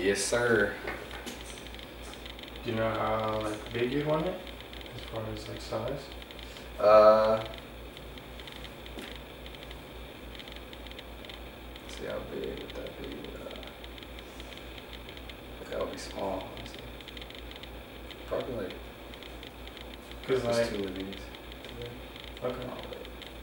Yes, sir. Do you know how like big you want it, as far as like size? Let's see how big would that be? Like that would be small. Honestly. Probably like Cause just like, two of these. okay. Oh, wait.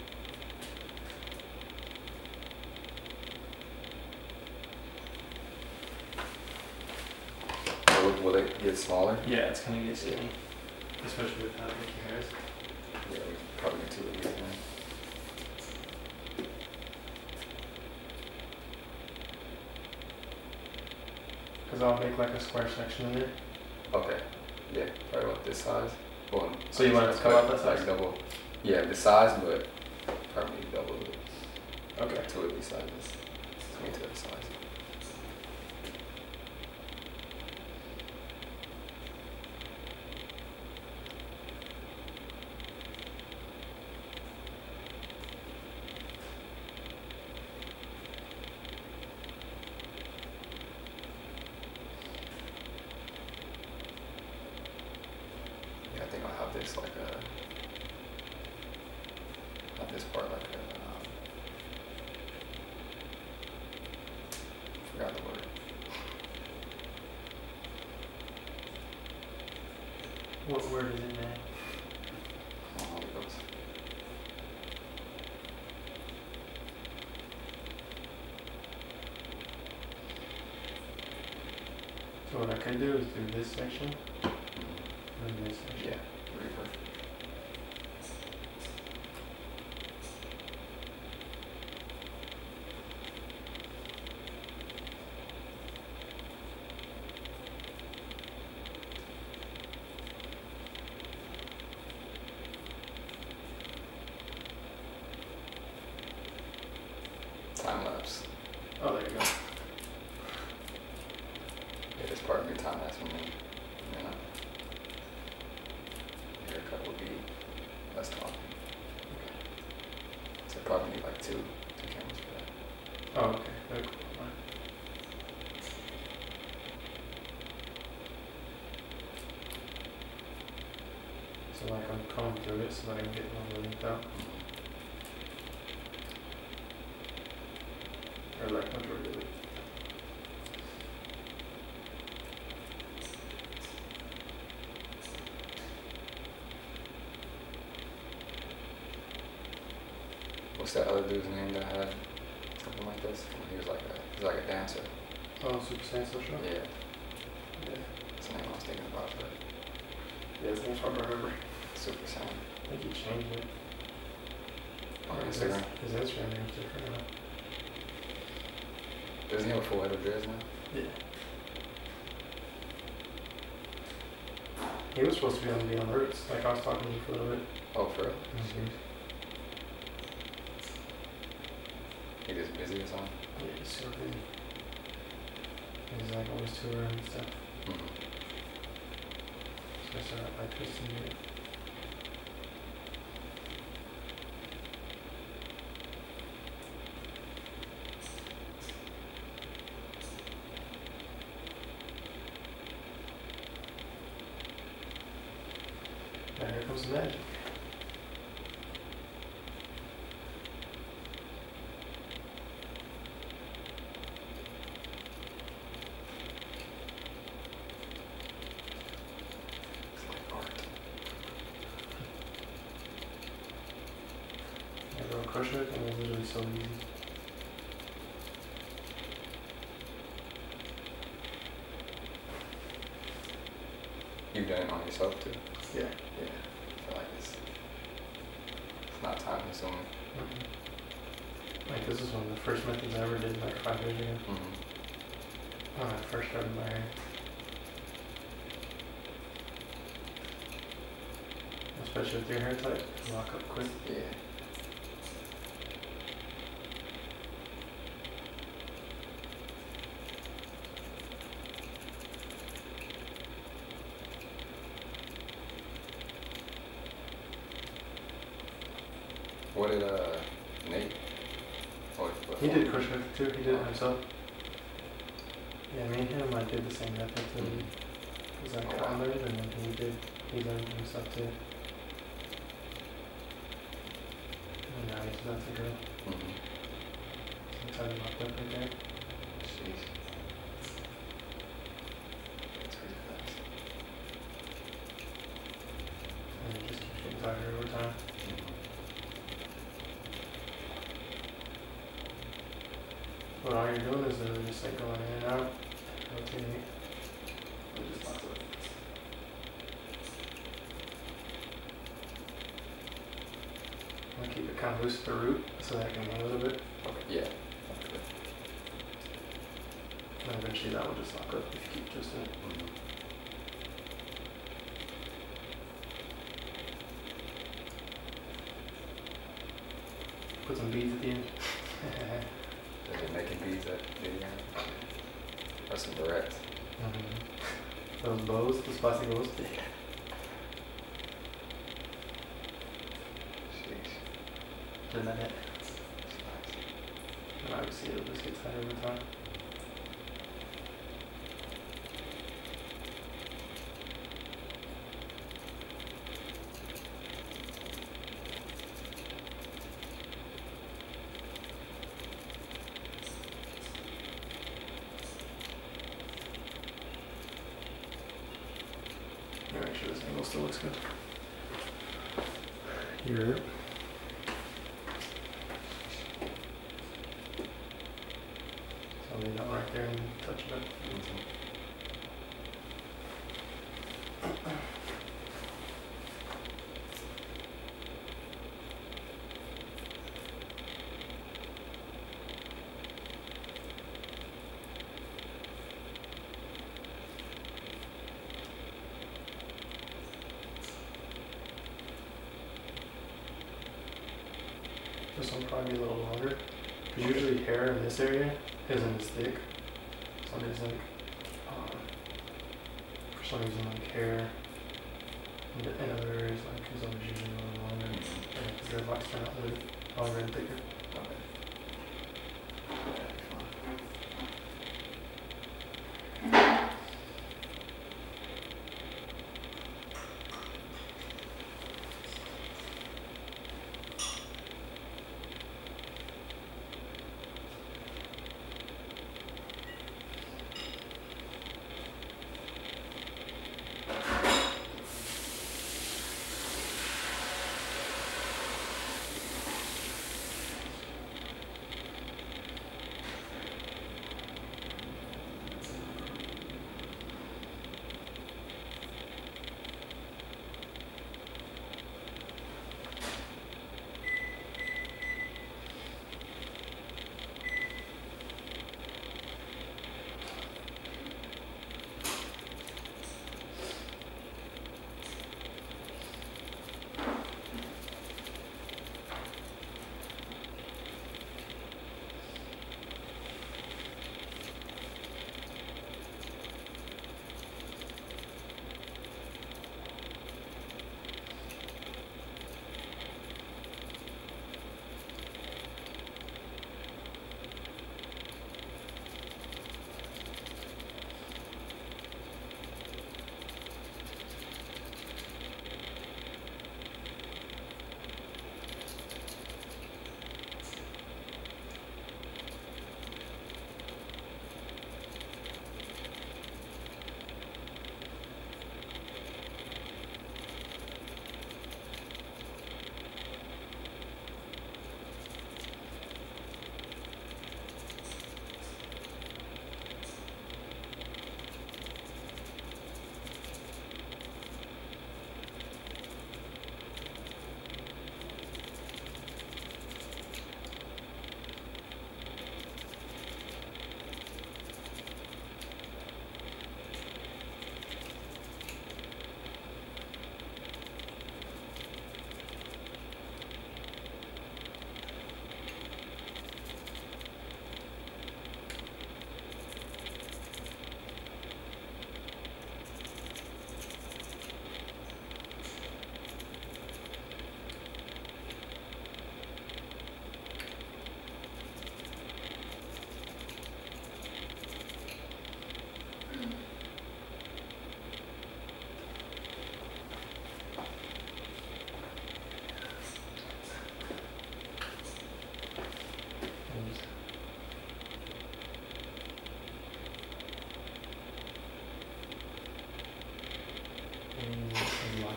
Will it get smaller? Yeah, it's gonna get skinny, especially with how big your hair is. Yeah, we could probably get two of these then. Cause I'll make like a square section in there. Okay. Yeah, probably about this size. Well, So you want it to come out that size? Like double. Yeah, this size, but probably double it. Okay. Two of these sizes. 22 of the size. Yeah, I think I'll have this like have this part like forgot the word. What word is it, man? Oh, it goes. So what I could do is do this section and this section. Yeah, reverse. Time lapse. Oh, there you go. Yeah, this part would be time lapse for me. You know, haircut would be less talking. So I probably need like two cameras for that. Oh, okay. Very cool. So like I'm combing through it so that I can get one length out. Or like majority of it. What's that other dude's name that had something like this? He was like a dancer. Oh, Super Saiyan Social? Yeah, Yeah. that's the name I was thinking about, but Yeah, his name's hard to remember. Super Saiyan. I think he changed it. On His Instagram. Instagram name's different now. Doesn't he have a full head of dreads now? Yeah. He was supposed to be on Beyond the Roots. Like I was talking to you for a little bit. Oh, for real? Mm-hmm. He just busy or something? Yeah, he's so busy. He's like always touring and stuff. Mm-hmm. So I started like twisting it. And here comes the magic. It's like art. Yeah, bro, crochet hook and it's literally so easy. You've done it on yourself too? Yeah. Yeah. I feel like it's not time consuming. Mm-hmm. Like this is one of the first methods I ever did like 5 years ago. Mm-hmm. When I first started my hair. Especially with your hair type, you lock up quick. Yeah. What did Nate? He did crochet hook too, he did it himself. Yeah, me and him like did the same method too. It was like Oh, wow. I learned and then he learned himself too. And now he's about to go. Mm-hmm. I'm excited about that right there. Sheesh. That's pretty fast. And it just keeps getting tighter over time. Mm-hmm. But all you're doing is just like going in and out, rotating it. It just locks up. I'm gonna keep it kind of loose at the root so that I can hang a little bit. Okay, yeah. Okay. And eventually that will just lock up if you keep twisting it. Mm-hmm. Put some beads at the end. They've been making beads at video. Or some barrettes. Those bows, the spicy bows. Sheesh. Isn't that it? That's nice. And obviously it'll just get tighter over time. Make sure this angle still looks good. Here. So lay that right there and touch it up. Mm-hmm. This one will probably be a little longer. Because usually hair in this area isn't as thick. So there's like, for some reason like hair in other areas like is always usually a little longer. And the dreadlocks turn out a little longer and thicker. Okay.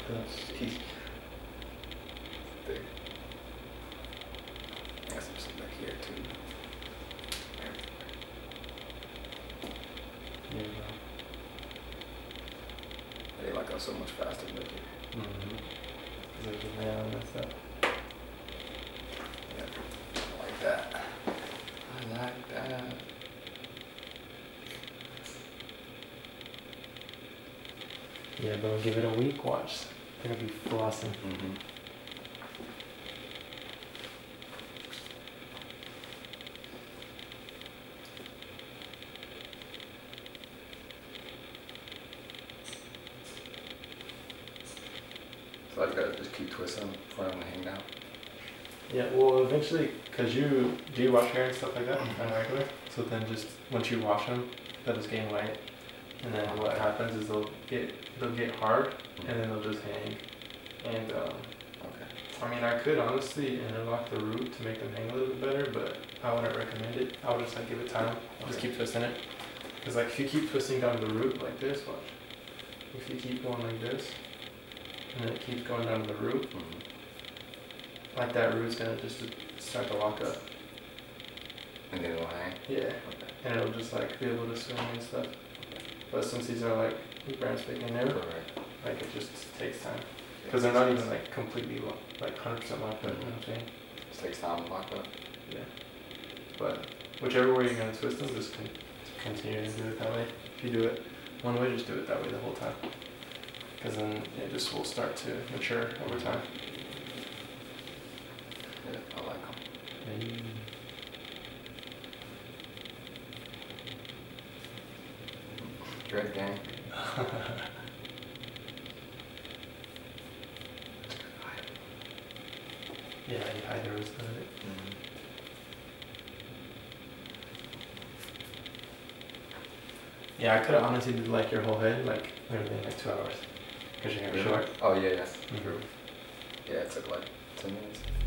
He's big. I got some stuff back here too. Yeah. They like go so much faster back here. Mm-hmm. There's a man on this stuff. Yeah. I like that. I like that. Yeah, but I'll give it a week. Watch. They're gonna be flossing. Mm-hmm. So I gotta just keep twisting for them to hang down. Yeah, well, eventually, cause do you wash hair and stuff like that on regular? So then just once you wash them, they'll just gain weight, and then what happens is they'll get hard, and then they'll just hang. And Okay. I mean, I could honestly interlock the root to make them hang a little bit better, but I wouldn't recommend it. I would just like give it time. Just keep twisting it, cause like if you keep twisting down the root like this, watch. If you keep going like this, and then it keeps going down to the root. Mm-hmm. Like that root's gonna just start to lock up. And then it'll hang? Yeah. Okay. And it'll just like be able to swing and stuff. But since these are like brand spanking new, Correct. like it just takes time. Because they're not even like completely like 100% locked up, you know what I'm saying? Just takes time to lock up. Yeah. But whichever way you're gonna twist them, just continue to do it that way. If you do it one way, just do it that way the whole time. Because then it just will start to mature over time. Yeah, I like them. Great gang. Yeah, you hide the roots of it. Yeah, I could have honestly did like your whole head, like literally in like 2 hours. Because your hair Really? short. Oh yeah, yeah. Mm-hmm. True. Yeah, it took like 10 minutes.